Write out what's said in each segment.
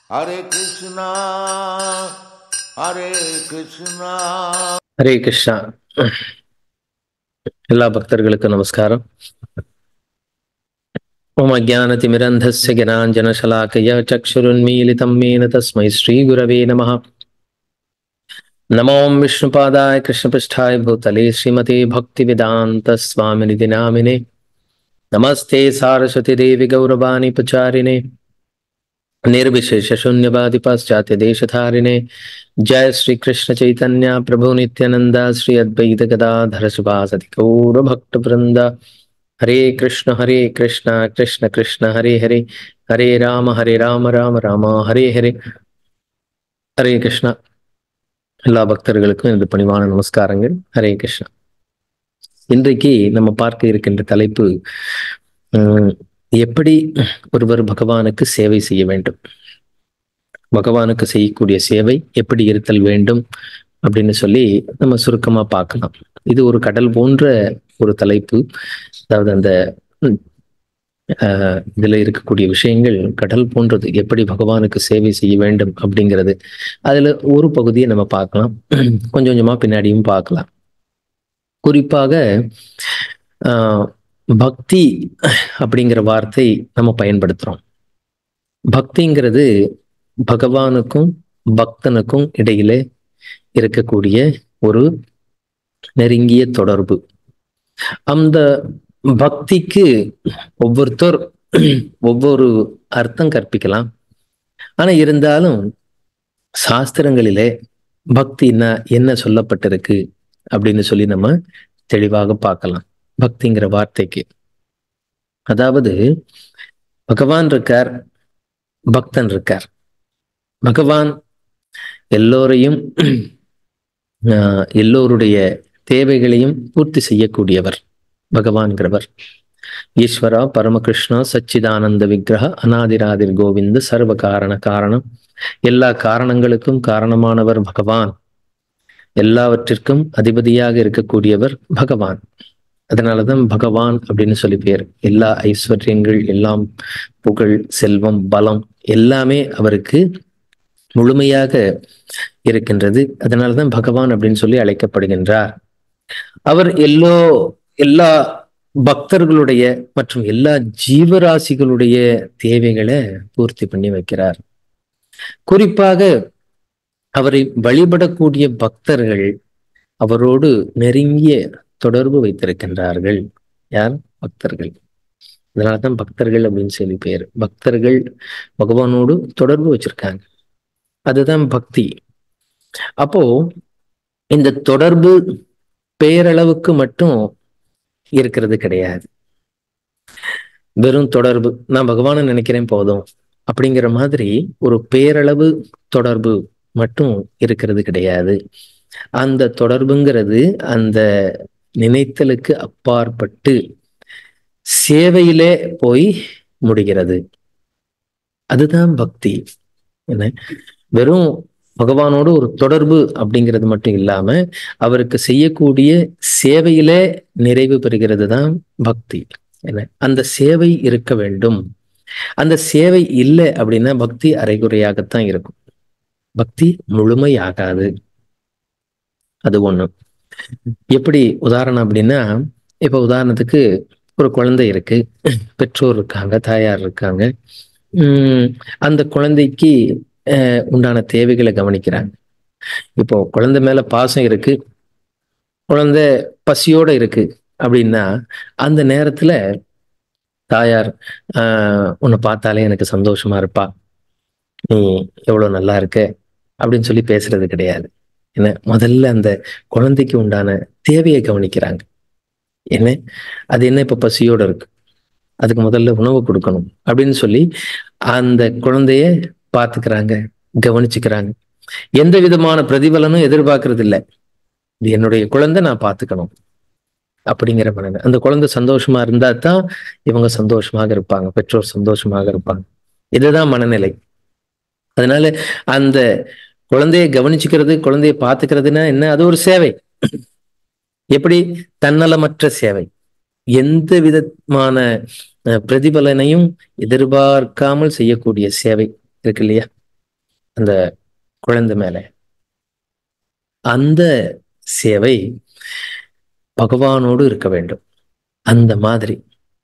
Hare Krishna, Hare Krishna. Hare Krishna. எல்லா பக்தர்களுக்கும் நமஸ்காரம். ஓம் அஜானதிமிரந்தஸ்ய ஜனாஞ்சனசலாக்கய சக்ஷுருன்மீலிதம் மேன தஸ்மை ஸ்ரீகுரவே நமः. நமோ விஷ்ணுபாதாய கிருஷ்ணபிருஷ்டாய பூதலே ஸ்ரீமதே பக்திவேதாந்த ஸ்வாமிநிதி நாமினே. நமஸ்தே சாரஸ்வதி தேவி கௌரவாணி பிரச்சாரிணே निर्विशेष शून्यवादी पाश्चात्य देशधारिणे. जय श्री कृष्ण चैतन्य प्रभु नित्यानंद श्री अद्वैत गदाधर शिवासदि गौर भक्त वृंद. हरे कृष्ण कृष्ण कृष्ण हरे हरे, हरे राम राम राम हरे हरे. ஹரே கிருஷ்ணா. எல்லா பக்தர்களுக்கும் இந்த பணிவான நமஸ்காரங்கள். ஹரே கிருஷ்ணா. இன்றைக்கு நம்ம பார்க்க இருக்கின்ற தலைப்பு எப்படி ஒருவர் பகவானுக்கு சேவை செய்ய வேண்டும், பகவானுக்கு செய்யக்கூடிய சேவை எப்படி இருத்தல் வேண்டும் அப்படின்னு சொல்லி நம்ம சுருக்கமா பார்க்கலாம். இது ஒரு கடல் போன்ற ஒரு தலைப்பு. அதாவது அந்த இதுல இருக்கக்கூடிய விஷயங்கள் கடல் போன்றது. எப்படி பகவானுக்கு சேவை செய்ய வேண்டும் அப்படிங்கிறது அதுல ஒரு பகுதியை நம்ம பார்க்கலாம், கொஞ்சம் கொஞ்சமா பின்னாடியும் பார்க்கலாம். குறிப்பாக பக்தி அப்படிங்கிற வார்த்தை நம்ம பயன்படுத்துறோம். பக்திங்கிறது பகவானுக்கும் பக்தனுக்கும் இடையிலே இருக்கக்கூடிய ஒரு நெருங்கிய தொடர்பு. அந்த பக்திக்கு ஒவ்வொருத்தர் ஒவ்வொரு அர்த்தம் கற்பிக்கலாம். ஆனா இருந்தாலும் சாஸ்திரங்களிலே பக்தின்னா என்ன சொல்லப்பட்டிருக்கு அப்படின்னு சொல்லி நம்ம தெளிவாக பார்க்கலாம். பக்திங்கிற வார்த்தைக்கு அதாவது பகவான் இருக்கார், பக்தன் இருக்கார். பகவான் எல்லோரையும் எல்லோருடைய தேவைகளையும் பூர்த்தி செய்யக்கூடியவர் பகவான்கிறவர். ஈஸ்வரா பரமகிருஷ்ணா சச்சிதானந்த விக்கிரக அநாதிராதிர் கோவிந்த சர்வ காரண காரணம். எல்லா காரணங்களுக்கும் காரணமானவர் பகவான், எல்லாவற்றிற்கும் அதிபதியாக இருக்கக்கூடியவர் பகவான். அதனாலதான் பகவான் அப்படின்னு சொல்லி பேர். எல்லா ஐஸ்வர்யங்கள், எல்லாம் புகழ், செல்வம், பலம் எல்லாமே அவருக்கு முழுமையாக இருக்கின்றது. அதனாலதான் பகவான் அப்படின்னு சொல்லி அழைக்கப்படுகின்றார். அவர் எல்லா பக்தர்களுடைய மற்றும் எல்லா ஜீவராசிகளுடைய தேவைகளை பூர்த்தி பண்ணி வைக்கிறார். குறிப்பாக அவரை வழிபடக்கூடிய பக்தர்கள் அவரோடு நெருங்கிய தொடர்பு வைத்திருக்கின்றார்கள். யார்? பக்தர்கள். அதனாலதான் பக்தர்கள் அப்படின்னு சொல்லி பேர். பக்தர்கள் பகவானோடு தொடர்பு வச்சிருக்காங்க, அதுதான் பக்தி. அப்போ இந்த தொடர்பு பேரளவுக்கு மட்டும் இருக்கிறது கிடையாது. வெறும் தொடர்பு, நான் பகவானை நினைக்கிறேன் போதும் அப்படிங்கிற மாதிரி ஒரு பேரளவு தொடர்பு மட்டும் இருக்கிறது கிடையாது. அந்த தொடர்புங்கிறது அந்த நினைத்தலுக்கு அப்பாற்பட்டு சேவையிலே போய் முடிகிறது. அதுதான் பக்தி. என்ன, வெறும் பகவானோடு ஒரு தொடர்பு அப்படிங்கிறது மட்டும் இல்லாம அவருக்கு செய்யக்கூடிய சேவையிலே நிறைவு பெறுகிறது தான் பக்தி. என்ன, அந்த சேவை இருக்க வேண்டும். அந்த சேவை இல்லை அப்படின்னா பக்தி அரைகுறையாகத்தான் இருக்கும், பக்தி முழுமையாகாது. அது ஒண்ணு. எப்படி உதாரணம் அப்படின்னா, இப்ப உதாரணத்துக்கு ஒரு குழந்தை இருக்கு, பெற்றோர் இருக்காங்க, தாயார் இருக்காங்க. அந்த குழந்தைக்கு உண்டான தேவைகளை கவனிக்கிறாங்க. இப்போ குழந்தை மேல பாசம் இருக்கு, குழந்தை பசியோட இருக்கு அப்படின்னா அந்த நேரத்துல தாயார் உன்னை பார்த்தாலே எனக்கு சந்தோஷமா இருப்பா, நீ எவ்வளவு நல்லா இருக்க அப்படின்னு சொல்லி பேசுறது கிடையாது. என்ன, முதல்ல அந்த குழந்தைக்கு உண்டான தேவையை கவனிக்கிறாங்க. என்ன, அது என்ன இப்ப பசியோட இருக்கு, அதுக்கு முதல்ல உணவு கொடுக்கணும் அப்படின்னு சொல்லி அந்த குழந்தைய பார்த்துக்கிறாங்க, கவனிச்சுக்கிறாங்க. எந்த விதமான பிரதிபலனும் எதிர்பார்க்கறது இல்லை. இது என்னுடைய குழந்தை, நான் பார்த்துக்கணும் அப்படிங்கிற மனநிலை. அந்த குழந்தை சந்தோஷமா இருந்தா தான் இவங்க சந்தோஷமாக இருப்பாங்க, பெற்றோர் சந்தோஷமாக இருப்பாங்க. இதுதான் மனநிலை. அதனால அந்த குழந்தையை கவனிச்சுக்கிறது, குழந்தைய பார்த்துக்கிறதுனா என்ன, அது ஒரு சேவை. எப்படி? தன்னலமற்ற சேவை, எந்த விதமான பிரதிபலனையும் எதிர்பார்க்காமல் செய்யக்கூடிய சேவை இருக்கு இல்லையா? அந்த குழந்தை மேல. அந்த சேவை பகவானோடு இருக்க வேண்டும். அந்த மாதிரி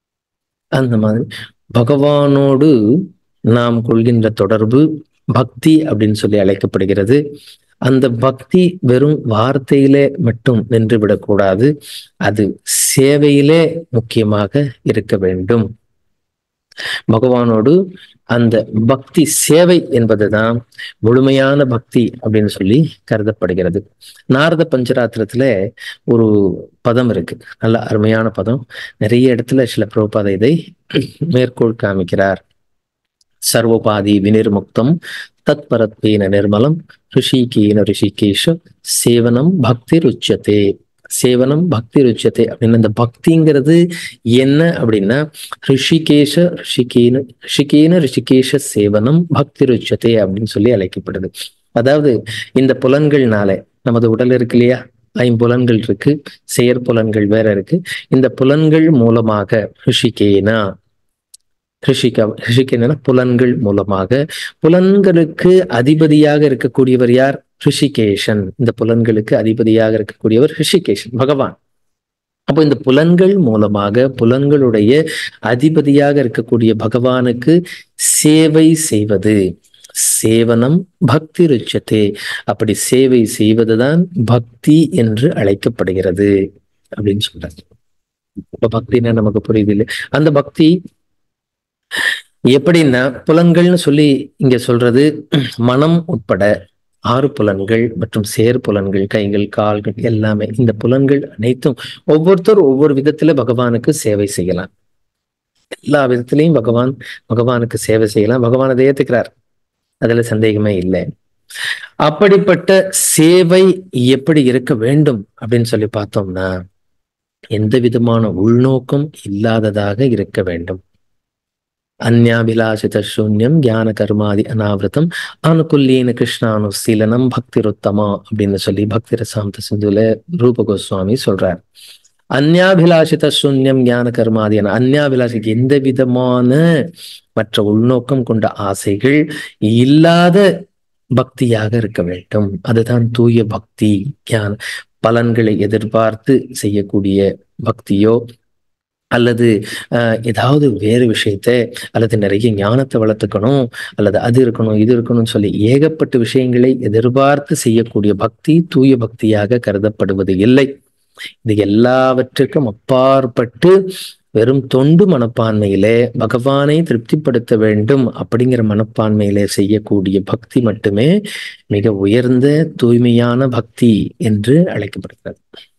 பகவானோடு நாம் கொள்கின்ற தொடர்பு பக்தி அப்படின்னு சொல்லி அழைக்கப்படுகிறது. அந்த பக்தி வெறும் வார்த்தையிலே மட்டும் நின்று விடக்கூடாது, அது சேவையிலே முக்கியமாக இருக்க வேண்டும். பகவானோடு அந்த பக்தி சேவை என்பதுதான் முழுமையான பக்தி அப்படின்னு சொல்லி கருதப்படுகிறது. நாரத பஞ்சராத்திரத்துல ஒரு பதம் இருக்கு, நல்ல அருமையான பதம். நிறைய இடத்துல சில பிரபுபாத இதை மேற்கோள் காமிக்கிறார். சர்வோபாதி வினிர்முக்தம் தத் பரத்வேன நிர்மலம் ரிஷிகேன ரிஷிகேஷ சேவனம் பக்தி ருச்சதே. சேவனம் பக்தி ருச்சதே அப்படின்னு அந்த பக்திங்கிறது என்ன அப்படின்னா, ரிஷிகேன ரிஷிகேஷ சேவனம் பக்தி ருச்சதே அப்படின்னு சொல்லி அழைக்கப்படுது. அதாவது இந்த புலன்கள்னால நமது உடல் இருக்கு இல்லையா, ஐம்புலன்கள் இருக்கு, செயற்புலன்கள் வேற இருக்கு. இந்த புலன்கள் மூலமாக ரிஷிகேன புலன்கள் மூலமாக, புலன்களுக்கு அதிபதியாக இருக்கக்கூடியவர் யார்? ரிஷிகேஷன். இந்த புலன்களுக்கு அதிபதியாக இருக்கக்கூடியவர் ரிஷிகேஷன், பகவான். அப்போ இந்த புலன்கள் மூலமாக புலன்களுடைய அதிபதியாக இருக்கக்கூடிய பகவானுக்கு சேவை செய்வது சேவனம் பக்தி ருச்சதே. அப்படி சேவை செய்வதுதான் பக்தி என்று அழைக்கப்படுகிறது அப்படின்னு சொல்றாரு. இப்ப பக்தின்னா நமக்கு புரியுது இல்லை? அந்த பக்தி எப்படின்னா, புலன்கள்னு சொல்லி இங்க சொல்றது மனம் உட்பட 6 புலன்கள் மற்றும் செயற்புலன்கள், கைகள் கால்கள் எல்லாமே. இந்த புலன்கள் அனைத்தும் ஒவ்வொருத்தர் ஒவ்வொரு விதத்துல பகவானுக்கு சேவை செய்யலாம். எல்லா விதத்திலையும் பகவானுக்கு சேவை செய்யலாம். பகவான் அதை ஏத்துக்கிறார், அதுல சந்தேகமே இல்லை. அப்படிப்பட்ட சேவை எப்படி இருக்க வேண்டும் அப்படின்னு சொல்லி பார்த்தோம்னா, எந்த விதமான உள்நோக்கம் இல்லாததாக இருக்க வேண்டும். அந்யாபிலாஷித சூன்யம் ஞான கர்மாதி அனாவிரதம் அனுகுல்யேன கிருஷ்ணானுசீலனம் பக்திருத்தமா அப்படின்னு சொல்லி பக்தி ரசாந்த சிந்துல ரூப கோஸ்வாமி சொல்றார். அந்யாபிலாஷித சூன்யம் ஞான கர்மாதி அந்யாபிலாஷிக்கு எந்த விதமான மற்ற உள்நோக்கம் கொண்ட ஆசைகள் இல்லாத பக்தியாக இருக்க வேண்டும். அதுதான் தூய பக்தி. ஞான பலன்களை எதிர்பார்த்து செய்யக்கூடிய பக்தியோ அல்லது ஏதாவது வேறு விஷயத்த, அல்லது நிறைய ஞானத்தை வளர்த்துக்கணும், அல்லது அது இருக்கணும் இது இருக்கணும்னு சொல்லி ஏகப்பட்ட விஷயங்களை எதிர்பார்த்து செய்யக்கூடிய பக்தி தூய பக்தியாக கருதப்படுவது இல்லை. இது எல்லாவற்றுக்கும் அப்பாற்பட்டு வெறும் தொண்டு மனப்பான்மையிலே பகவானை திருப்திப்படுத்த வேண்டும் அப்படிங்கிற மனப்பான்மையிலே செய்யக்கூடிய பக்தி மட்டுமே மிக உயர்ந்த தூய்மையான பக்தி என்று அழைக்கப்படுகிறது.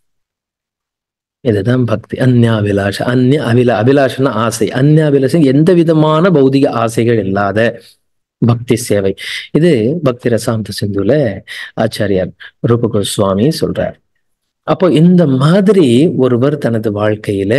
இதுதான் பக்தி. அந்யாபிலாஷ அபிலாஷன ஆசை, அந்யாபிலாஷம் எந்த விதமான பௌதிக ஆசைகள் இல்லாத பக்தி சேவை. இது பக்தி ரசாந்த சிந்துல ஆச்சாரியார் ரூப கோஸ்வாமி சொல்றார். அப்போ இந்த மாதிரி ஒருவர் தனது வாழ்க்கையில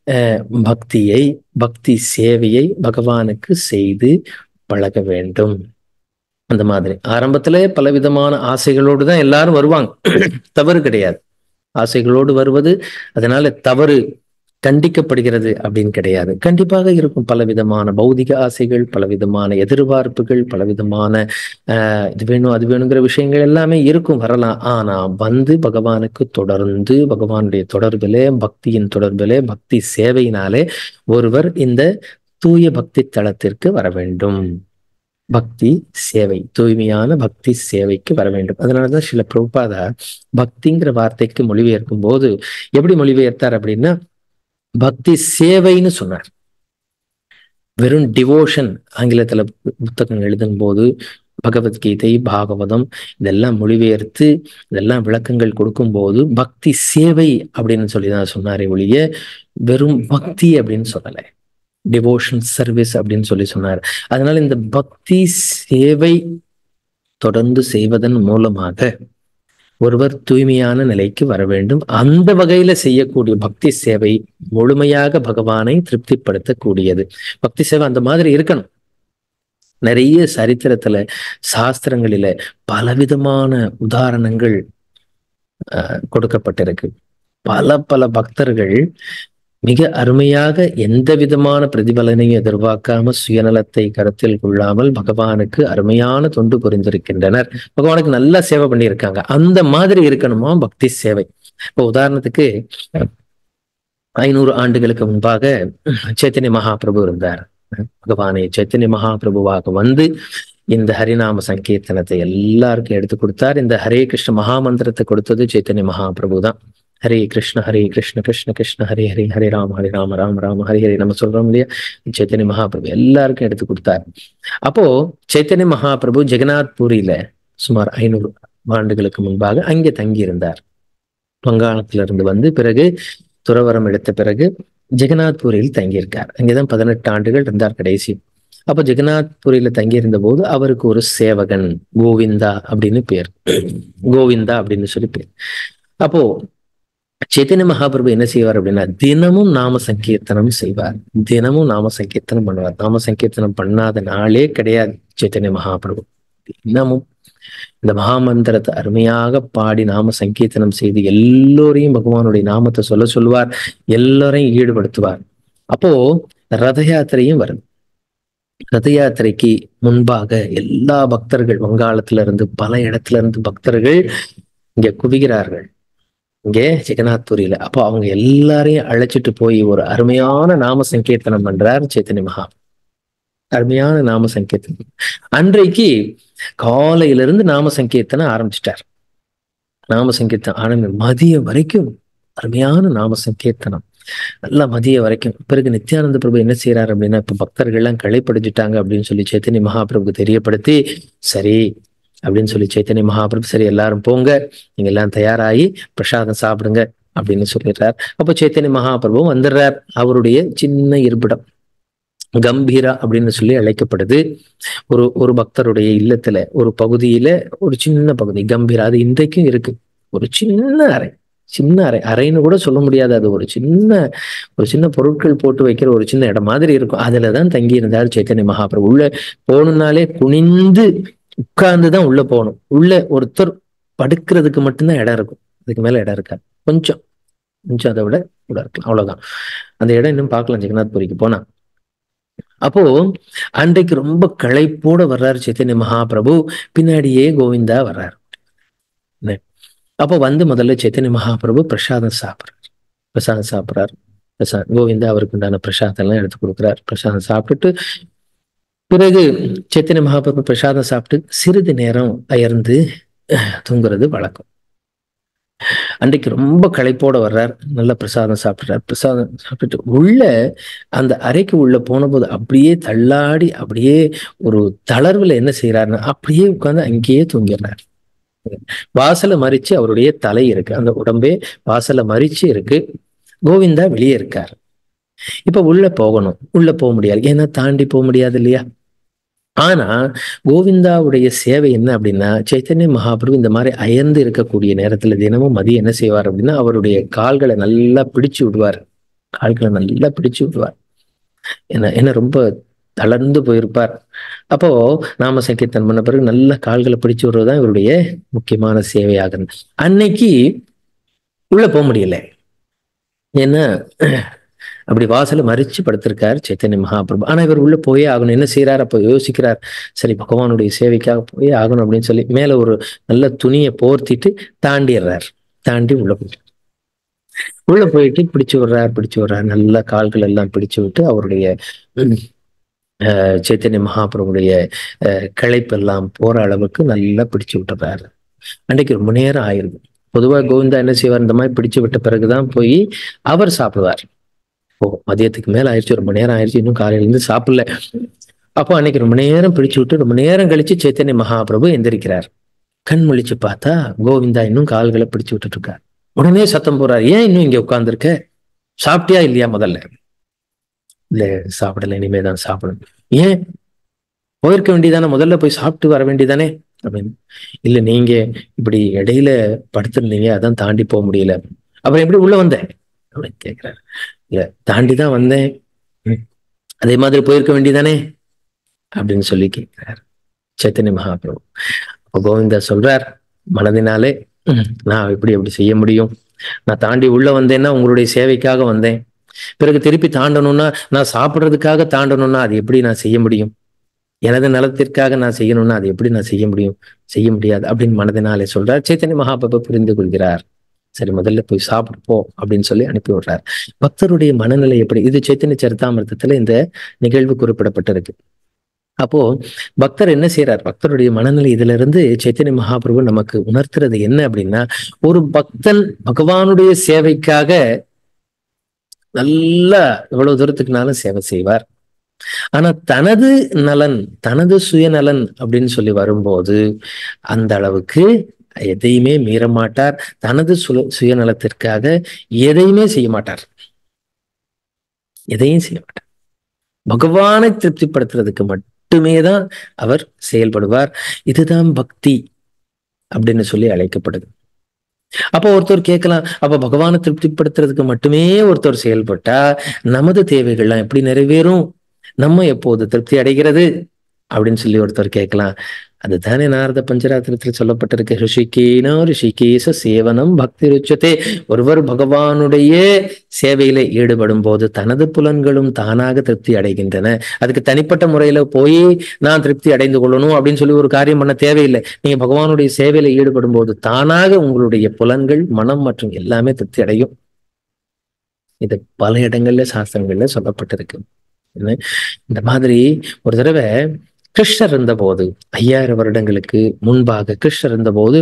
பக்தி சேவையை பகவானுக்கு செய்து பழக வேண்டும். அந்த மாதிரி ஆரம்பத்துல பலவிதமான ஆசைகளோடு தான் எல்லாரும் வருவாங்க, தவறு கிடையாது. ஆசைகளோடு வருவது அதனால தவறு கண்டிக்கப்படுகிறது அப்படின்னு கிடையாது. கண்டிப்பாக இருக்கும் பலவிதமான பௌதிக ஆசைகள், பலவிதமான எதிர்பார்ப்புகள், பலவிதமான இது வேணும் அது வேணுங்கிற விஷயங்கள் எல்லாமே இருக்கும், வரலாம். ஆனா பகவானுக்கு தொடர்ந்து பகவானுடைய தொடர்பிலே, பக்தியின் தொடர்பிலே, பக்தி சேவையினாலே ஒருவர் இந்த தூய பக்தி தளத்திற்கு வர வேண்டும். பக்தி சேவை, தூய்மையான பக்தி சேவைக்கு வர வேண்டும். அதனாலதான் சில பிரபுபாதா பக்திங்கிற வார்த்தைக்கு மொழிபெயர்க்கும் போது எப்படி மொழிபெயர்த்தார் அப்படின்னா, பக்தி சேவைன்னு சொன்னார். வெறும் டிவோஷன் ஆங்கிலத்துல புத்தகம் எழுதும் போது பகவத்கீதை, பாகவதம் இதெல்லாம் மொழிபெயர்த்து இதெல்லாம் விளக்கங்கள் கொடுக்கும் போது பக்தி சேவை அப்படின்னு சொல்லிதான் சொன்னாரே ஒழிய வெறும் பக்தி அப்படின்னு சொல்லலை. டிவோஷன் சர்வீஸ் அப்படின்னு சொல்லி சொன்னார். அதனால இந்த பக்தி சேவை தொடர்ந்து செய்வதன் மூலமாக ஒருவர் தூய்மையான நிலைக்கு வர வேண்டும். அந்த வகையில செய்யக்கூடிய பக்தி சேவை முழுமையாக பகவானை திருப்திப்படுத்தக்கூடியது. பக்தி சேவை அந்த மாதிரி இருக்கணும். நிறைய சரித்திரத்துல சாஸ்திரங்களில பலவிதமான உதாரணங்கள் கொடுக்கப்பட்டிருக்கு. பல பக்தர்கள் மிக அருமையாக எந்த விதமான பிரதிபலனையும் எதிர்பார்க்காம சுயநலத்தை கருத்தில் கொள்ளாமல் பகவானுக்கு அருமையான தொண்டு புரிந்திருக்கின்றனர். பகவானுக்கு நல்லா சேவை பண்ணியிருக்காங்க. அந்த மாதிரி இருக்கணுமா பக்தி சேவை. இப்போ உதாரணத்துக்கு 500 ஆண்டுகளுக்கு முன்பாக சைத்தன்ய மகாபிரபு இருந்தார். பகவானை சைத்தன்ய மகாபிரபுவாக வந்து இந்த ஹரிநாம சங்கீர்த்தனத்தை எல்லாருக்கும் எடுத்து கொடுத்தார். இந்த ஹரே கிருஷ்ண மகாமந்திரத்தை கொடுத்தது சைத்தன்ய மகாபிரபு தான். ஹரே கிருஷ்ண கிருஷ்ண கிருஷ்ண ஹரே ஹரே, ஹரே ராம ராம ராம ஹரி ஹரி நம்ம சொல்றோம் இல்லையா, சைத்தன்ய மகாபிரபு எல்லாருக்கும் எடுத்து கொடுத்தார். அப்போ சைத்தன்ய மகாபிரபு ஜெகநாத் பூரியில சுமார் 500 ஆண்டுகளுக்கு முன்பாக அங்கே தங்கி இருந்தார். வங்காளத்திலிருந்து வந்து பிறகு துறவரம் எடுத்த பிறகு ஜெகநாத் பூரியில் தங்கியிருக்கார். அங்கேதான் 18 ஆண்டுகள் இருந்தார் கடைசி. அப்போ ஜெகநாத் பூரியில தங்கியிருந்த போது அவருக்கு ஒரு சேவகன் கோவிந்தா அப்படின்னு பேர், கோவிந்தா அப்படின்னு சொல்லி பேர். அப்போ சைத்தன்ய மகாபிரபு என்ன செய்வார் அப்படின்னா, தினமும் நாம சங்கீர்த்தனம் செய்வார், தினமும் நாம சங்கீர்த்தனம் பண்ணுவார். நாம சங்கீர்த்தனம் பண்ணாத நாளே கிடையாது சைத்தன்ய மகாபிரபு. தினமும் இந்த மகாமந்திரத்தை அருமையாக பாடி நாம சங்கீர்த்தனம் செய்து எல்லோரையும் பகவானுடைய நாமத்தை சொல்லுவார், எல்லாரையும் ஈடுபடுத்துவார். அப்போ ரத யாத்திரையும் வருது. ரத யாத்திரைக்கு முன்பாக எல்லா பக்தர்கள், வங்காளத்துல இருந்து பல இடத்துல இருந்து பக்தர்கள் இங்க குவிகிறார்கள், இங்கே ஜெகநாத்புரியில. அப்போ அவங்க எல்லாரையும் அழைச்சிட்டு போய் ஒரு அருமையான நாம சங்கீர்த்தனம் பண்றார் சைத்தன்ய மகா. அருமையான நாம சங்கீர்த்தனம். அன்றைக்கு காலையிலிருந்து நாம சங்கீர்த்தனம் ஆரம்பிச்சிட்டார். நாம சங்கீர்த்தனம் ஆரம்பி மதியம் வரைக்கும் அருமையான நாம சங்கீர்த்தனம், நல்லா மதியம் வரைக்கும். பிறகு நித்யானந்த பிரபு என்ன செய்யறாரு அப்படின்னா, இப்ப பக்தர்கள் எல்லாம் களைப்படைஞ்சிட்டாங்க அப்படின்னு சொல்லி சைத்தன்ய மகாபிரபுக்கு தெரியப்படுத்தி, சரி அப்படின்னு சொல்லி சைத்தன்ய மகாபிரபு, சரி எல்லாரும் போங்க, நீங்க எல்லாம் தயாராகி பிரசாதம் சாப்பிடுங்க அப்படின்னு சொல்லிடுறார். அப்போ சைத்தன்ய மகாபிரபு வந்துடுறார். அவருடைய சின்ன இருப்பிடம் கம்பீரா அப்படின்னு சொல்லி அழைக்கப்படுது. ஒரு பக்தருடைய இல்லத்துல ஒரு பகுதியில ஒரு சின்ன பகுதி கம்பீரா, அது இன்றைக்கும் இருக்கு. ஒரு சின்ன அறை, சின்ன அறை, அறைன்னு கூட சொல்ல முடியாது, அது ஒரு சின்ன பொருட்கள் போட்டு வைக்கிற ஒரு சின்ன இடம் மாதிரி இருக்கும். அதுலதான் தங்கி இருந்தார் சைத்தன்ய மகாபிரபு. உள்ள போகணும்னாலே குனிந்து உட்கார்ந்துதான் உள்ள போகணும். உள்ள ஒருத்தர் படுக்கிறதுக்கு மட்டும்தான் இடம் இருக்கும், அதுக்கு மேல இடம் இருக்காது. கொஞ்சம் அதை விட கூட இருக்கலாம், அவ்வளவுதான். அந்த இடம் இன்னும் பார்க்கலாம் ஜெகநாத் புரிக்கு போனா. அப்போ அன்றைக்கு ரொம்ப களைப்போட வர்றாரு சைத்தன்ய மகாபிரபு, பின்னாடியே கோவிந்தா வர்றாரு. அப்போ வந்து முதல்ல சைத்தன்ய மகாபிரபு பிரசாதம் சாப்பிட்றாரு. கோவிந்தா அவருக்கு உண்டான பிரசாதம் எல்லாம் எடுத்து கொடுக்குறாரு. பிரசாதம் சாப்பிட்டுட்டு பிறகு சைத்தன்ய மகாபிரபு பிரசாதம் சாப்பிட்டு சிறிது நேரம் அயர்ந்து தூங்குறது வழக்கம். அன்றைக்கு ரொம்ப களைப்போட வர்றார், நல்ல பிரசாதம் சாப்பிட்றார். பிரசாதம் சாப்பிட்டுட்டு உள்ள அந்த அறைக்கு உள்ள போன போது அப்படியே தள்ளாடி, அப்படியே ஒரு தளர்வுல என்ன செய்யறாருன்னா, அப்படியே உட்கார்ந்து அங்கேயே தூங்கிடுறாரு. வாசலை மறிச்சு அவருடைய தலை இருக்கு, அந்த உடம்பே வாசலை மறிச்சு இருக்கு. கோவிந்தா வெளியே இருக்காரு. இப்ப உள்ள போகணும், உள்ள போக முடியாது, ஏன்னா தாண்டி போக முடியாது இல்லையா. ஆனா கோவிந்தாவுடைய சேவை என்ன அப்படின்னா, சைத்தன்ய மகாபிரபு இந்த மாதிரி அயர்ந்து இருக்கக்கூடிய நேரத்துல தினமும் மதியம் என்ன செய்வார் அப்படின்னா, அவருடைய கால்களை நல்லா பிடிச்சு விடுவார். என்ன ரொம்ப தளர்ந்து போயிருப்பார். அப்போ நாம சங்கீர்த்தனம் பண்ண பிறகு நல்ல கால்களை பிடிச்சு விடுறதுதான் இவருடைய முக்கியமான சேவையாக. அன்னைக்கு உள்ள போக முடியல, ஏன்னா அப்படி வாசலை மறிச்சு படுத்திருக்காரு சைத்தன்ய மகாபிரபு. ஆனா இவர் உள்ள போயே ஆகணும். என்ன செய்யறாரு, அப்போ யோசிக்கிறார், சரி பகவானுடைய சேவைக்காக போயே ஆகணும் அப்படின்னு சொல்லி மேல ஒரு நல்ல துணியை போர்த்திட்டு தாண்டி உள்ள போயிட்டு பிடிச்சு விடுறார். நல்ல கால்கள் எல்லாம் பிடிச்சு விட்டு அவருடைய சைத்தன்ய மகாபிரபுடைய களைப்பெல்லாம் போற அளவுக்கு நல்லா பிடிச்சு விட்டுறாரு. அன்றைக்கு ரொம்ப நேரம் ஆயிருது. பொதுவா கோவிந்தா என்ன செய்வார், இந்த மாதிரி பிடிச்சு விட்ட பிறகுதான் போய் அவர் சாப்பிடுவார். மதியத்துக்கு மேல ஆயிடுச்சு, ரொம்ப நேரம் ஆயிடுச்சு, இன்னும் காலையில இருந்து சாப்பிடல. அப்போ அன்னைக்கு ரொம்ப நேரம் பிடிச்சு விட்டு ரொம்ப நேரம் கழிச்சு சைத்தன்ய மகாபிரபு எந்திரிக்கிறார். கண் முழிச்சு பார்த்தா கோவிந்தா இன்னும் கால்களை பிடிச்சு விட்டுட்டு இருக்கார். உடனே சத்தம் போறாரு, ஏன் இன்னும் இங்க உட்கார்ந்துருக்க, சாப்பிட்டியா இல்லையா? முதல்ல இல்ல சாப்பிடல, இனிமேதான் சாப்பிடணும். ஏன் போயிருக்க வேண்டியதானே, முதல்ல போய் சாப்பிட்டு வர வேண்டியதானே அப்படின்னு. இல்ல நீங்க இப்படி இடையில படுத்திருந்தீங்க, அதான் தாண்டி போக முடியல. அப்புறம் எப்படி உள்ள வந்த அப்படின்னு கேட்கிறாரு. இல்ல தாண்டிதான் வந்தேன், அதே மாதிரி போயிருக்க வேண்டியதானே அப்படின்னு சொல்லி கேட்கிறார் சைத்தன்ய மகாபிரபு. கோவிந்தா சொல்றார், மனதினாலே நான் எப்படி செய்ய முடியும், நான் தாண்டி உள்ள வந்தேன்னா உங்களுடைய சேவைக்காக வந்தேன், பிறகு திருப்பி தாண்டணும்னா, நான் சாப்பிடுறதுக்காக தாண்டணும்னா அது எப்படி நான் செய்ய முடியும்? எனது நலத்திற்காக நான் செய்யணும்னா அது எப்படி நான் செய்ய முடியும்? செய்ய முடியாது அப்படின்னு மனதினாலே சொல்றார். சைத்தன்ய மகாபிரபு புரிந்து கொள்கிறார். சரி, முதல்ல போய் சாப்பிட்டு போ அப்படின்னு சொல்லி அனுப்பி விடுறார். பக்தருடைய மனநிலை எப்படி? இது சைத்தன்ய சரிதாமிர்தத்துல இந்த நிகழ்வு குறிப்பிடப்பட்டிருக்கு. அப்போ பக்தர் என்ன செய்யறார்? பக்தருடைய மனநிலை இதுல இருந்து சைத்தன்ய மகாபிரபு நமக்கு உணர்த்துறது என்ன அப்படின்னா, ஒரு பக்தன் பகவானுடைய சேவைக்காக நல்லா எவ்வளவு தூரத்துக்குனாலும் சேவை செய்வார். ஆனா தனது நலன், தனது சுயநலன் அப்படின்னு சொல்லி வரும்போது அந்த அளவுக்கு எதையுமே மீற மாட்டார். தனது சுயநலத்திற்காக எதையுமே செய்ய மாட்டார். எதையும் செய்ய மாட்டார். பகவானை திருப்திப்படுத்துறதுக்கு மட்டுமே தான் அவர் செயல்படுவார். இதுதான் பக்தி அப்படின்னு சொல்லி அழைக்கப்படுது. அப்போ ஒருத்தர் கேட்கலாம், அப்ப பகவானை திருப்திப்படுத்துறதுக்கு மட்டுமே ஒருத்தர் செயல்பட்டா நமது தேவைகள்லாம் எப்படி நிறைவேறும்? நம்ம எப்போது திருப்தி அடைகிறது அப்படின்னு சொல்லி ஒருத்தர் கேட்கலாம். அதுதானே நாரத பஞ்சராத்திரத்தில் சொல்லப்பட்டிருக்கு. ரிஷிகேனோ ரிஷிகேச சேவனம் பக்தி ருச்சதே. ஒருவர் பகவானுடைய சேவையில ஈடுபடும் போது தனது புலன்களும் தானாக திருப்தி அடைகின்றன. அதுக்கு தனிப்பட்ட முறையில போய் நான் திருப்தி அடைந்து கொள்ளணும் அப்படின்னு சொல்லி ஒரு காரியம் பண்ண தேவையில்லை. நீங்க பகவானுடைய சேவையில ஈடுபடும் போது தானாக உங்களுடைய புலன்கள், மனம் மற்றும் எல்லாமே திருப்தி அடையும். இது பல இடங்கள்ல சாஸ்திரங்கள்ல சொல்லப்பட்டிருக்கு. இந்த மாதிரி ஒரு தடவை கிருஷ்ணர் இருந்த போது, 5000 வருடங்களுக்கு முன்பாக கிருஷ்ணர் இருந்த போது,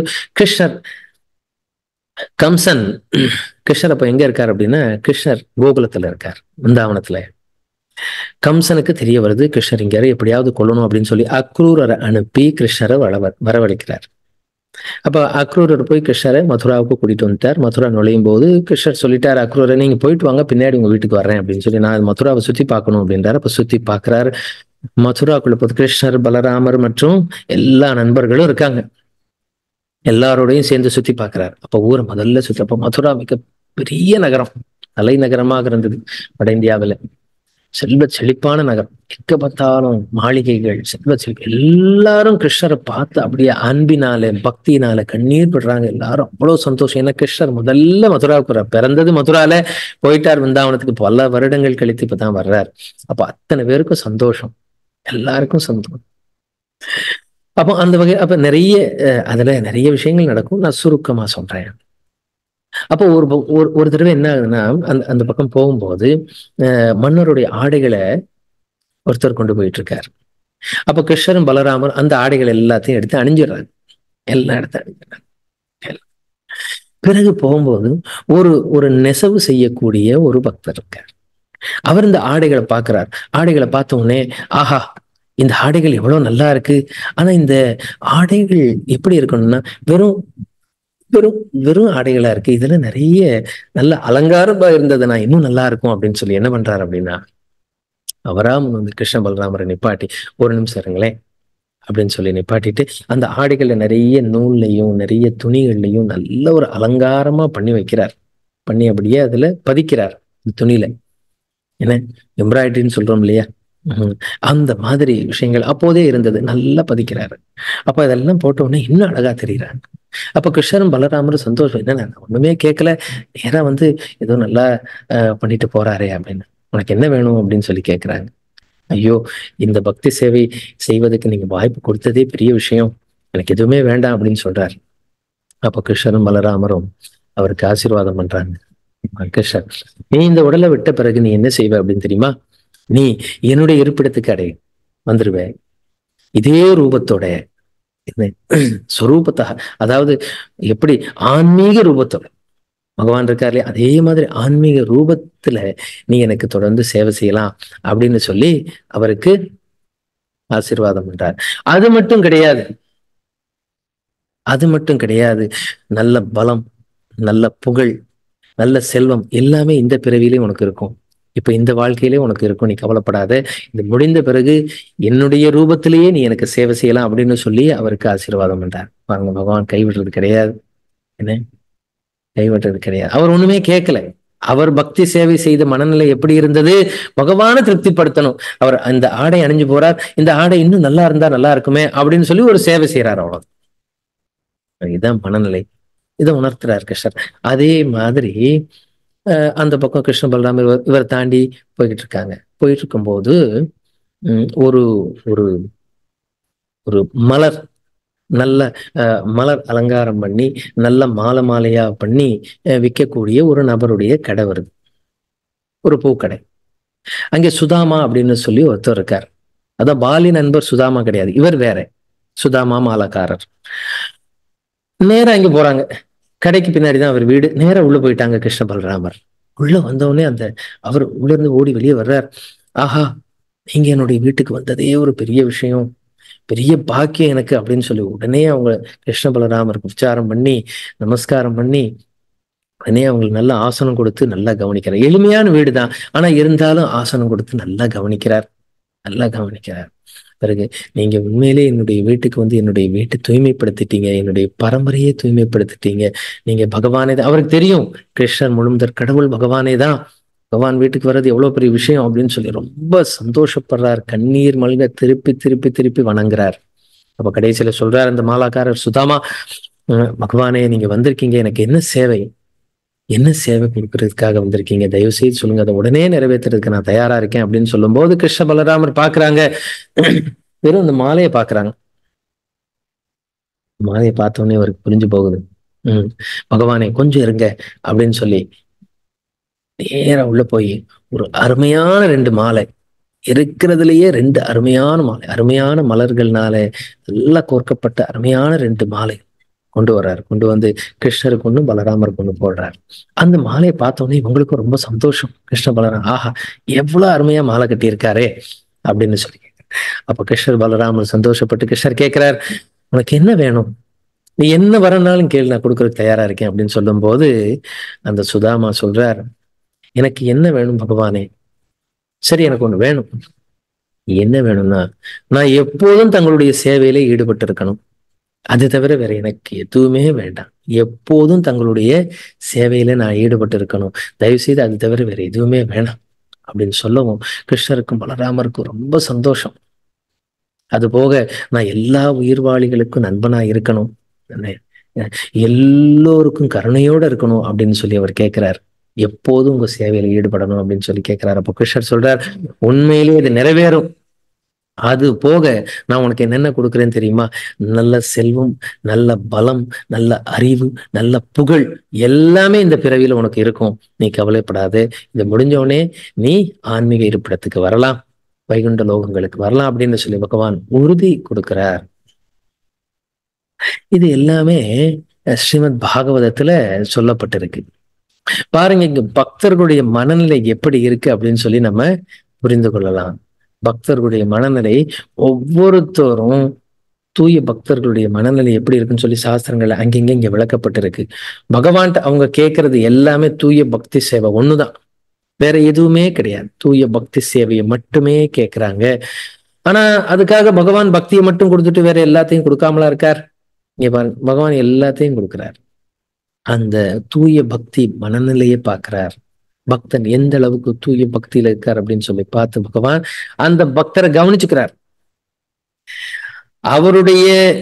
கம்சன் கிருஷ்ணர் அப்ப எங்க இருக்கார் அப்படின்னா, கிருஷ்ணர் கோகுலத்துல இருக்கார், விருந்தாவனத்துல. கம்சனுக்கு தெரிய வருது கிருஷ்ணர் இங்க எப்படியாவது கொல்லணும் அப்படின்னு சொல்லி அக்ரூரரை அனுப்பி கிருஷ்ணரை வரவழைக்கிறார். அப்ப அக்ரூரர் போய் கிருஷ்ணரை மதுராவுக்கு கூட்டிட்டு வந்துட்டார். மதுரா நுழையும் போது கிருஷ்ணர் சொல்லிட்டார், அக்ரூரை நீங்க போயிட்டு வாங்க, பின்னாடி உங்க வீட்டுக்கு வர்றேன் அப்படின்னு சொல்லி, நான் மதுராவை சுத்தி பார்க்கணும் அப்படின்றாரு. அப்ப சுத்தி பார்க்கிறாரு. மதுராக்குள்ள போது கிருஷ்ணர், பலராமர் மற்றும் எல்லா நண்பர்களும் இருக்காங்க. எல்லாரோடையும் சேர்ந்து சுத்தி பார்க்கிறார். அப்ப ஊரை முதல்ல சுத்தி, அப்ப மதுரா மிக பெரிய நகரம், தலைநகரமாக இருந்தது வட இந்தியாவில. செல்வ செழிப்பான நகரம், எங்க பார்த்தாலும் மாளிகைகள், செல்வ செழிப்பு. எல்லாரும் கிருஷ்ணரை பார்த்து அப்படியே அன்பினால பக்தியினால கண்ணீர் படுறாங்க. எல்லாரும் அவ்வளவு சந்தோஷம். ஏன்னா கிருஷ்ணர் முதல்ல மதுராவுக்கு பிறந்தது மதுரால, போயிட்டார் விருந்தாவனத்துக்கு, பல வருடங்கள் கழித்து இப்பதான் வர்றார். அப்ப அத்தனை பேருக்கும் சந்தோஷம், எல்லாருக்கும் சந்தோஷம். அப்போ அந்த வகை அப்ப நிறைய அதுல நிறைய விஷயங்கள் நடக்கும். நான் சுருக்கமா சொல்றேன். அப்போ ஒரு தடவை என்ன ஆகுதுன்னா, அந்த பக்கம் போகும்போது மன்னருடைய ஆடைகளை ஒருத்தர் கொண்டு போயிட்டு இருக்காரு. அப்ப கிருஷ்ணரும் பலராமர் அந்த ஆடைகள் எல்லாத்தையும் எடுத்து அணிஞ்சிடுறாங்க. எல்லா இடத்தையும் அணிஞ்சிடறாங்க. பிறகு போகும்போது ஒரு நெசவு செய்யக்கூடிய ஒரு பக்தர் இருக்கார். அவர் இந்த ஆடைகளை பார்க்கிறார். ஆடைகளை பார்த்த உடனே, ஆஹா, இந்த ஆடைகள் எவ்வளவு நல்லா இருக்கு. ஆனா இந்த ஆடைகள் எப்படி இருக்கணும்னா வெறும் வெறும் வெறும் ஆடைகளா இருக்கு. இதுல நிறைய நல்ல அலங்காரமா இருந்ததுன்னா இன்னும் நல்லா இருக்கும் அப்படின்னு சொல்லி என்ன பண்றாரு அப்படின்னா, அவரா வந்து கிருஷ்ண பலராமரை நிப்பாட்டி, ஒரு நிமிஷம் இருங்களேன் அப்படின்னு சொல்லி நிப்பாட்டிட்டு, அந்த ஆடைகள்ல நிறைய நூல்லையும் நிறைய துணிகள்லையும் நல்ல ஒரு அலங்காரமா பண்ணி வைக்கிறார். பண்ணி அப்படியே அதுல பதிக்கிறார் துணியில. என்ன எம்ப்ராய்டரின்னு சொல்றோம் இல்லையா, அந்த மாதிரி விஷயங்கள் அப்போதே இருந்தது, நல்லா பதிக்கிறாரு. அப்ப இதெல்லாம் போட்ட உடனே இன்னும் அழகா தெரியுறாங்க. அப்ப கிருஷ்ணரும் பலராமரும் சந்தோஷம், என்ன நான் ஒண்ணுமே கேட்கல, நேரா வந்து ஏதோ நல்லா பண்ணிட்டு போறாரே அப்படின்னு, உனக்கு என்ன வேணும் அப்படின்னு சொல்லி கேட்கிறாங்க. ஐயோ, இந்த பக்தி சேவை செய்வதற்கு நீங்க வாய்ப்பு கொடுத்ததே பெரிய விஷயம், எனக்கு எதுவுமே வேண்டாம் அப்படின்னு சொல்றாரு. அப்ப கிருஷ்ணரும் பலராமரும் அவருக்கு ஆசீர்வாதம் பண்றாங்க. கிருஷ்ணர், நீ இந்த உடலை விட்ட பிறகு நீ என்ன செய்வ அப்படின்னு தெரியுமா? நீ என்னுடைய இருப்பிடத்துக்கு வந்துருவ, இதே ரூபத்தோட, ஸ்வரூபத்தா, அதாவது எப்படி ஆன்மீக ரூபத்தோட பகவான் இருக்காரு அதே மாதிரி ஆன்மீக ரூபத்துல நீ எனக்கு தொடர்ந்து சேவை செய்யலாம் அப்படின்னு சொல்லி அவருக்கு ஆசீர்வாதம் பண்றார். அது மட்டும் கிடையாது, அது மட்டும் கிடையாது, நல்ல பலம், நல்ல புகழ், நல்ல செல்வம் எல்லாமே இந்த பிறவியிலே உனக்கு இருக்கும். இப்ப இந்த வாழ்க்கையிலே உனக்கு இருக்கும், நீ கவலைப்படாத. இது முடிந்த பிறகு என்னுடைய ரூபத்திலேயே நீ எனக்கு சேவை செய்யலாம் அப்படின்னு சொல்லி அவருக்கு ஆசீர்வாதம் பண்றார். பாருங்க, பகவான் கைவிடுறது கிடையாது. என்ன கைவிடுறது கிடையாது. அவர் ஒண்ணுமே கேட்கல. அவர் பக்தி சேவை செய்த மனநிலை எப்படி இருந்தது? பகவானை திருப்திப்படுத்தணும். அவர் அந்த ஆடை அணிஞ்சு போறார், இந்த ஆடை இன்னும் நல்லா இருந்தா நல்லா இருக்குமே அப்படின்னு சொல்லி ஒரு சேவை செய்யறார், அவ்வளவு. இதுதான் மனநிலை. இதை உணர்த்துறார் கிருஷ்ணர். அதே மாதிரி அந்த பக்கம் கிருஷ்ண பலராமர் இவரை தாண்டி போய்கிட்டு இருக்காங்க. போயிட்டு இருக்கும்போது ஒரு ஒரு ஒரு மலர், நல்ல மலர் அலங்காரம் பண்ணி நல்ல மாலை மாலையா பண்ணி விற்கக்கூடிய ஒரு நபருடைய கடை வருது, ஒரு பூக்கடை. அங்கே சுதாமா அப்படின்னு சொல்லி ஒருத்தர் இருக்கார். அதான் பாலி நண்பர் சுதாமா கிடையாது, இவர் வேற, சுதாமா மாலக்காரர். நேரா அங்க போறாங்க, கடைக்கு பின்னாடிதான் அவர் வீடு. நேரா உள்ள போயிட்டாங்க கிருஷ்ண பலராமர். உள்ள வந்தவுடனே அவர் உள்ள இருந்து ஓடி வெளியே வர்றார். ஆஹா, நீங்க என்னுடைய வீட்டுக்கு வந்ததே ஒரு பெரிய விஷயம், பெரிய பாக்கியம் எனக்கு அப்படின்னு சொல்லி உடனே அவங்க கிருஷ்ண பலராமருக்கு உச்சாரம் பண்ணி நமஸ்காரம் பண்ணி உடனே அவங்களுக்கு நல்ல ஆசனம் கொடுத்து நல்லா கவனிக்கிறார். எளிமையான வீடு தான், ஆனா இருந்தாலும் ஆசனம் கொடுத்து நல்லா கவனிக்கிறார், நல்லா கவனிக்கிறார். பிறகு நீங்க உண்மையிலே என்னுடைய வீட்டுக்கு வந்து என்னுடைய வீட்டை தூய்மைப்படுத்திட்டீங்க, என்னுடைய பரம்பரையே தூய்மைப்படுத்திட்டீங்க, நீங்க பகவானே தான். அவருக்கு தெரியும் கிருஷ்ணர் முழுமுதற் கடவுள் பகவானே தான், பகவான் வீட்டுக்கு வர்றது எவ்வளவு பெரிய விஷயம் அப்படின்னு சொல்லி ரொம்ப சந்தோஷப்படுறார். கண்ணீர் மல்க திருப்பி திருப்பி திருப்பி வணங்குறார். அப்ப கடைசியில சொல்றார் அந்த மாலாக்காரர், சுதாமா, பகவானே நீங்க வந்திருக்கீங்க, எனக்கு என்ன சேவை, என்ன சேவை கொடுக்கறதுக்காக வந்திருக்கீங்க, தயவு செய்து சொல்லுங்க, அதை உடனே நிறைவேற்றுறதுக்கு நான் தயாரா இருக்கேன் அப்படின்னு சொல்லும் போது கிருஷ்ண பலராமர் பாக்குறாங்க, வெறும் அந்த மாலையை பாக்குறாங்க. மாலையை பார்த்தோன்னே அவருக்கு புரிஞ்சு போகுது. பகவானே கொஞ்சம் இருங்க அப்படின்னு சொல்லி நேரா உள்ள போய் ஒரு அருமையான 2 மாலை, இருக்கிறதுலயே 2 அருமையான மாலை, அருமையான மலர்கள்னால நல்லா கோர்க்கப்பட்ட அருமையான 2 மாலை கொண்டு வர்றாரு. கொண்டு வந்து கிருஷ்ணருக்கு ஒண்ணு பலராமருக்கு ஒண்ணு போடுறாரு. அந்த மாலையை பார்த்தோன்னே இவங்களுக்கும் ரொம்ப சந்தோஷம். கிருஷ்ண பலராம், ஆஹா எவ்வளவு அருமையா மாலை கட்டி இருக்காரே அப்படின்னு சொல்லி. அப்ப கிருஷ்ணர் பலராமர் சந்தோஷப்பட்டு கிருஷ்ணர் கேட்கிறார், உனக்கு என்ன வேணும், நீ என்ன வரனாலும் கேள்வி, நான் கொடுக்கறதுக்கு தயாரா இருக்கேன் அப்படின்னு சொல்லும் போது அந்த சுதாமா சொல்றார், எனக்கு என்ன வேணும் பகவானே, சரி எனக்கு ஒண்ணு வேணும். என்ன வேணும்னா, நான் எப்போதும் தங்களுடைய சேவையில ஈடுபட்டு இருக்கணும், அது தவிர வேற எனக்கு எதுவுமே வேண்டாம். எப்போதும் தங்களுடைய சேவையில நான் ஈடுபட்டு இருக்கணும், தயவு செய்து அது தவிர வேற எதுவுமே வேணாம் அப்படின்னு சொல்லவும் கிருஷ்ணருக்கும் பலராமருக்கும் ரொம்ப சந்தோஷம். அது போக நான் எல்லா உயிர்வாளிகளுக்கும் நண்பனா இருக்கணும், எல்லோருக்கும் கருணையோட இருக்கணும் அப்படின்னு சொல்லி அவர் கேட்கிறார். எப்போதும் உங்க சேவையில ஈடுபடணும் அப்படின்னு சொல்லி கேட்கிறார். அப்போ கிருஷ்ணர் சொல்றார், உண்மையிலேயே இது நிறைவேறும். அது போக நான் உனக்கு என்னென்ன கொடுக்குறேன்னு தெரியுமா, நல்ல செல்வம், நல்ல பலம், நல்ல அறிவு, நல்ல புகழ் எல்லாமே இந்த பிறவியில உனக்கு இருக்கும், நீ கவலைப்படாது. இது முடிஞ்சோடனே நீ ஆன்மீக இருப்பிடத்துக்கு வரலாம், வைகுண்ட லோகங்களுக்கு வரலாம் அப்படின்னு சொல்லி பகவான் உறுதி கொடுக்கிறார். இது எல்லாமே ஸ்ரீமத் பாகவதத்துல சொல்லப்பட்டிருக்கு. பாருங்க, இங்க பக்தர்களுடைய மனநிலை எப்படி இருக்கு அப்படின்னு சொல்லி நம்ம புரிந்து கொள்ளலாம். பக்தர்களுடைய மனநிலை, ஒவ்வொருத்தரும் தூய பக்தர்களுடைய மனநிலை எப்படி இருக்குன்னு சொல்லி சாஸ்திரங்கள்ல அங்கங்க இங்க விளக்கப்பட்டிருக்கு. பகவான்கிட்ட அவங்க கேட்கறது எல்லாமே தூய பக்தி சேவை ஒண்ணுதான், வேற எதுவுமே கிடையாது. தூய பக்தி சேவையை மட்டுமே கேட்கிறாங்க. ஆனா அதுக்காக பகவான் பக்தியை மட்டும் கொடுத்துட்டு வேற எல்லாத்தையும் கொடுக்காமலா இருக்கார். இங்க பாருங்க, பகவான் எல்லாத்தையும் கொடுக்கிறார். அந்த தூய பக்தி மனநிலையை பார்க்கிறார். பக்தன் எந்த அளவுக்கு தூய பக்தியில இருக்கார் அப்படின்னு சொல்லி பார்த்து பகவான் அந்த பக்தரை கவனிச்சுக்கிறார். அவருடைய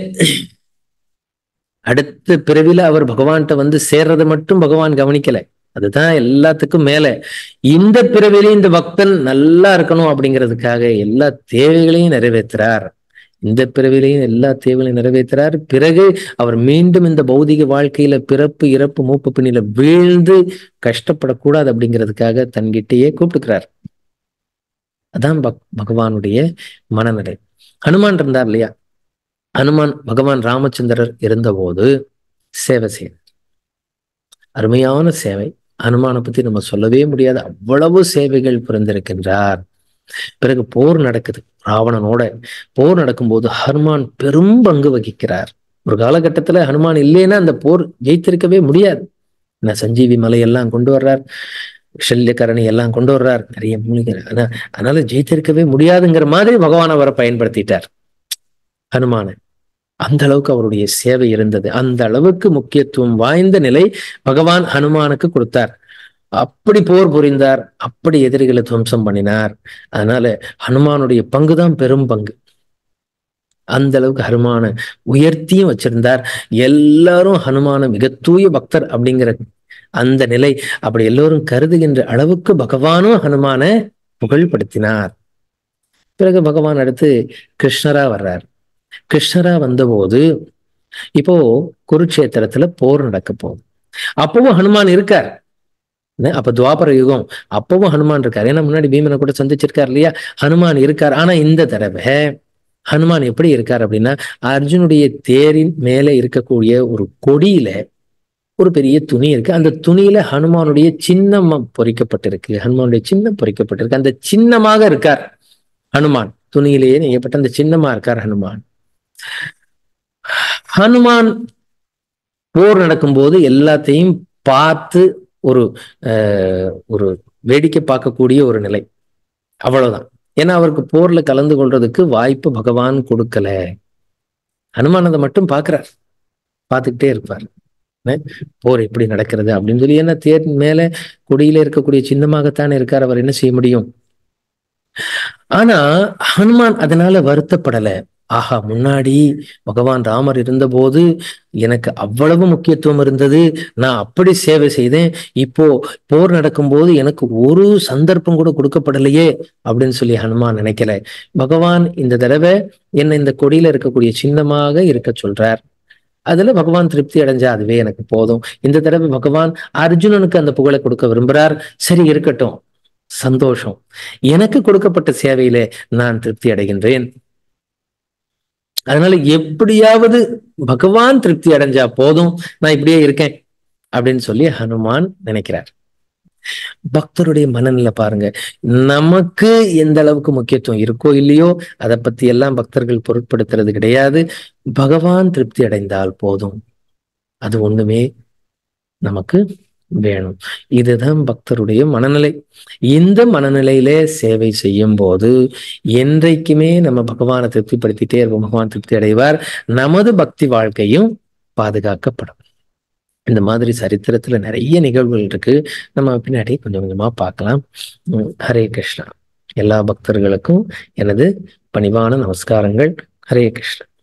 அடுத்த பிறவில அவர் பகவான்கிட்ட வந்து சேர்றதை மட்டும் பகவான் கவனிக்கல, அதுதான் எல்லாத்துக்கும் மேல. இந்த பிறவிலையும் இந்த பக்தன் நல்லா இருக்கணும் அப்படிங்கிறதுக்காக எல்லா தேவைகளையும் நிறைவேற்றுறார். இந்த பிறவிலையும் எல்லா தேவைகளையும் நிறைவேற்றுறார். பிறகு அவர் மீண்டும் இந்த பௌதிக வாழ்க்கையில பிறப்பு இறப்பு மூப்பு பின்னில வீழ்ந்து கஷ்டப்படக்கூடாது அப்படிங்கிறதுக்காக தன்கிட்டயே கூப்பிட்டுக்கிறார். அதான் பகவானுடைய மனநிலை. ஹனுமான் இருந்தார் இல்லையா, ஹனுமான் பகவான் ராமச்சந்திரர் இருந்தபோது சேவை செய்ய, அருமையான சேவை. ஹனுமானை பத்தி நம்ம சொல்லவே முடியாது, அவ்வளவு சேவைகள் புரிந்திருக்கின்றார். பிறகு போர் நடக்குது, ராவணனோட போர் நடக்கும்போது ஹனுமான் பெரும் பங்கு வகிக்கிறார். ஒரு காலகட்டத்துல ஹனுமான் இல்லைன்னா அந்த போர் ஜெயித்திருக்கவே முடியாது. சஞ்சீவி மலையெல்லாம் கொண்டு வர்றார், ஷல்யக்கரணி எல்லாம் கொண்டு வர்றார், நிறைய மூலிகை, அதனால ஜெயித்திருக்கவே முடியாதுங்கிற மாதிரி பகவான் அவரை பயன்படுத்திட்டார் ஹனுமான. அந்த அளவுக்கு அவருடைய சேவை இருந்தது, அந்த அளவுக்கு முக்கியத்துவம் வாய்ந்த நிலை பகவான் ஹனுமானுக்கு கொடுத்தார். அப்படி போர் புரிந்தார், அப்படி எதிரிகளை துவம்சம் பண்ணினார். அதனால ஹனுமானுடைய பங்குதான் பெரும் பங்கு. அந்த அளவுக்கு ஹனுமான உயர்த்தியும் வச்சிருந்தார். எல்லாரும் ஹனுமான மிக தூய பக்தர் அப்படிங்கிற அந்த நிலை அப்படி எல்லோரும் கருதுகின்ற அளவுக்கு பகவானும் ஹனுமான புகழ்படுத்தினார். பிறகு பகவான் அடுத்து கிருஷ்ணரா வர்றார். கிருஷ்ணரா வந்தபோது இப்போ குருட்சேத்திரத்துல போர் நடக்க போகுது. அப்பவும் ஹனுமான் இருக்கார். அப்ப துவாபர யுகம், அப்பவும் ஹனுமான் இருக்கார். ஏன்னா முன்னாடி பீமனை கூட சந்திச்சிருக்கார் இல்லையா, ஹனுமான் இருக்கார். ஆனா இந்த தடவை ஹனுமான் எப்படி இருக்கார் அப்படின்னா, அர்ஜுனுடைய தேரின் மேல இருக்கக்கூடிய ஒரு கொடியில ஒரு பெரிய துணி இருக்கு. அந்த துணியில ஹனுமானுடைய சின்னம் பொறிக்கப்பட்டிருக்கு. ஹனுமானுடைய சின்னம் பொறிக்கப்பட்டிருக்கு. அந்த சின்னமாக இருக்கார் ஹனுமான். துணியிலேயே நெய்யப்பட்ட அந்த சின்னமா இருக்கார் ஹனுமான். ஹனுமான் போர் நடக்கும்போது எல்லாத்தையும் பார்த்து ஒரு ஒரு வேடிக்கை பார்க்கக்கூடிய ஒரு நிலை, அவ்வளவுதான். ஏன்னா அவருக்கு போர்ல கலந்து கொள்றதுக்கு வாய்ப்பு பகவான் கொடுக்கல. ஹனுமான் அதை மட்டும் பார்க்கிறார், பார்த்துக்கிட்டே இருப்பார் போர் எப்படி நடக்கிறது அப்படின்னு சொல்லி. ஏன்னா தேர் மேல கொடியில இருக்கக்கூடிய சின்னமாகத்தானே இருக்கார், அவர் என்ன செய்ய முடியும். ஆனா ஹனுமான் அதனால வருத்தப்படல. ஆஹா, முன்னாடி பகவான் ராமர் இருந்தபோது எனக்கு அவ்வளவு முக்கியத்துவம் இருந்தது, நான் அப்படி சேவை செய்தேன், இப்போ போர் நடக்கும்போது எனக்கு ஒரு சந்தர்ப்பம் கூட கொடுக்கப்படலையே அப்படின்னு சொல்லி ஹனுமான் நினைக்கல. பகவான் இந்த தடவை என்ன இந்த கொடியில இருக்கக்கூடிய சின்னமாக இருக்க சொல்றார். அதுல பகவான் திருப்தி அடைஞ்சா அதுவே எனக்கு போதும். இந்த தடவை பகவான் அர்ஜுனனுக்கு அந்த புகழை கொடுக்க விரும்புறார். சரி, இருக்கட்டும், சந்தோஷம். எனக்கு கொடுக்கப்பட்ட சேவையில நான் திருப்தி அடைகின்றேன். அதனால எப்படியாவது பகவான் திருப்தி அடைஞ்சா போதும், நான் இப்படியே இருக்கேன் அப்படின்னு சொல்லி ஹனுமான் நினைக்கிறார். பக்தருடைய மனநிலை பாருங்க. நமக்கு எந்த அளவுக்கு முக்கியத்துவம் இருக்கோ இல்லையோ அதை பத்தி எல்லாம் பக்தர்கள் பொருட்படுத்துறது கிடையாது. பகவான் திருப்தி அடைந்தால் போதும், அது ஒண்ணுமே நமக்கு வேணும். இதுதான் பக்தருடைய மனநிலை. இந்த மனநிலையில சேவை செய்யும் போது என்றைக்குமே நம்ம பகவானை திருப்திப்படுத்திட்டே இருப்போம். பகவான் திருப்தி அடைவார், நமது பக்தி வாழ்க்கையும் பாதுகாக்கப்படும். இந்த மாதிரி சரித்திரத்துல நிறைய நிகழ்வுகள் இருக்கு, நம்ம பின்னாடி கொஞ்சம் கொஞ்சமா பார்க்கலாம். ஹரே கிருஷ்ணா. எல்லா பக்தர்களுக்கும் எனது பணிவான நமஸ்காரங்கள். ஹரே கிருஷ்ணா.